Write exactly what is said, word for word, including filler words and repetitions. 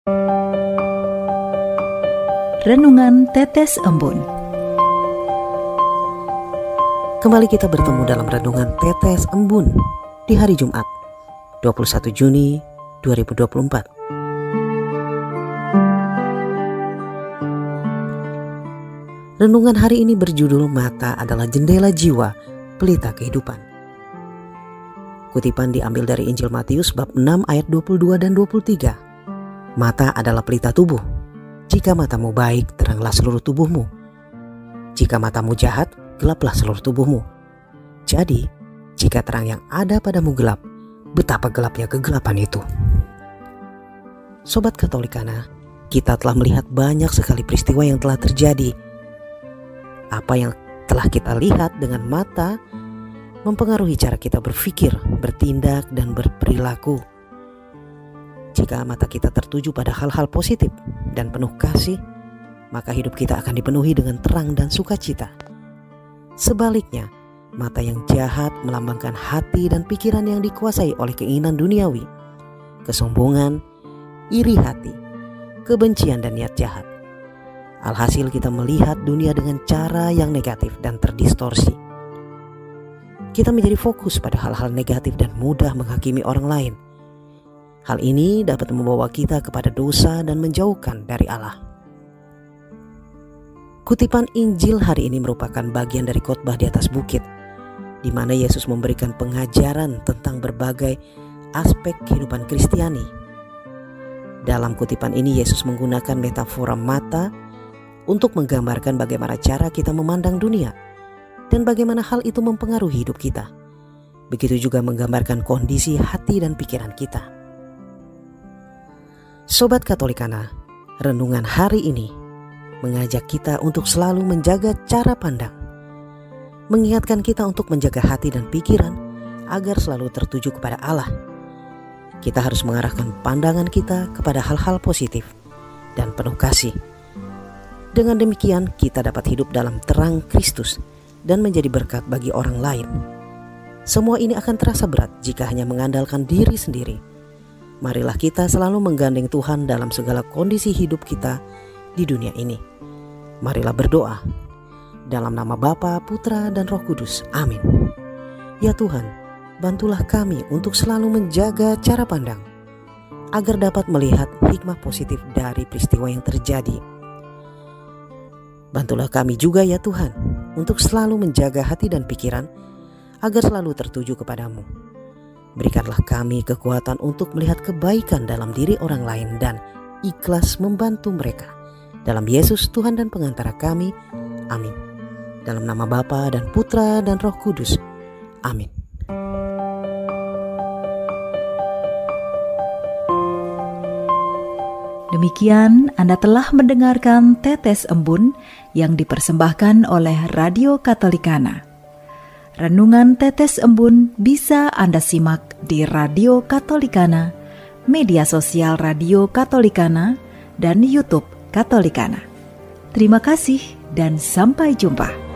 Renungan Tetes Embun. Kembali kita bertemu dalam Renungan Tetes Embun di hari Jumat, dua puluh satu Juni dua ribu dua puluh empat. Renungan hari ini berjudul Mata adalah Jendela Jiwa, Pelita Kehidupan. Kutipan diambil dari Injil Matius bab enam ayat dua puluh dua dan dua puluh tiga. Mata adalah pelita tubuh. Jika matamu baik, teranglah seluruh tubuhmu. Jika matamu jahat, gelaplah seluruh tubuhmu. Jadi, jika terang yang ada padamu gelap, betapa gelapnya kegelapan itu. Sobat Katolikana, kita telah melihat banyak sekali peristiwa yang telah terjadi. Apa yang telah kita lihat dengan mata mempengaruhi cara kita berpikir, bertindak, dan berperilaku. Jika mata kita tertuju pada hal-hal positif dan penuh kasih, maka hidup kita akan dipenuhi dengan terang dan sukacita. Sebaliknya, mata yang jahat melambangkan hati dan pikiran yang dikuasai oleh keinginan duniawi, kesombongan, iri hati, kebencian, dan niat jahat. Alhasil kita melihat dunia dengan cara yang negatif dan terdistorsi. Kita menjadi fokus pada hal-hal negatif dan mudah menghakimi orang lain. Hal ini dapat membawa kita kepada dosa dan menjauhkan dari Allah. Kutipan Injil hari ini merupakan bagian dari khotbah di atas bukit, di mana Yesus memberikan pengajaran tentang berbagai aspek kehidupan Kristiani. Dalam kutipan ini Yesus menggunakan metafora mata untuk menggambarkan bagaimana cara kita memandang dunia dan bagaimana hal itu mempengaruhi hidup kita. Begitu juga menggambarkan kondisi hati dan pikiran kita. Sobat Katolikana, renungan hari ini mengajak kita untuk selalu menjaga cara pandang, mengingatkan kita untuk menjaga hati dan pikiran agar selalu tertuju kepada Allah. Kita harus mengarahkan pandangan kita kepada hal-hal positif dan penuh kasih. Dengan demikian kita dapat hidup dalam terang Kristus dan menjadi berkat bagi orang lain. Semua ini akan terasa berat jika hanya mengandalkan diri sendiri. Marilah kita selalu menggandeng Tuhan dalam segala kondisi hidup kita di dunia ini. Marilah berdoa. Dalam nama Bapa, Putra, dan Roh Kudus. Amin. Ya Tuhan, bantulah kami untuk selalu menjaga cara pandang, agar dapat melihat hikmah positif dari peristiwa yang terjadi. Bantulah kami juga ya Tuhan, untuk selalu menjaga hati dan pikiran agar selalu tertuju kepadamu. Berikanlah kami kekuatan untuk melihat kebaikan dalam diri orang lain dan ikhlas membantu mereka. Dalam Yesus Tuhan dan pengantara kami. Amin. Dalam nama Bapa dan Putra dan Roh Kudus. Amin. Demikian Anda telah mendengarkan Tetes Embun yang dipersembahkan oleh Radio Katolikana. Renungan Tetes Embun bisa Anda simak di Radio Katolikana, media sosial Radio Katolikana, dan YouTube Katolikana. Terima kasih dan sampai jumpa.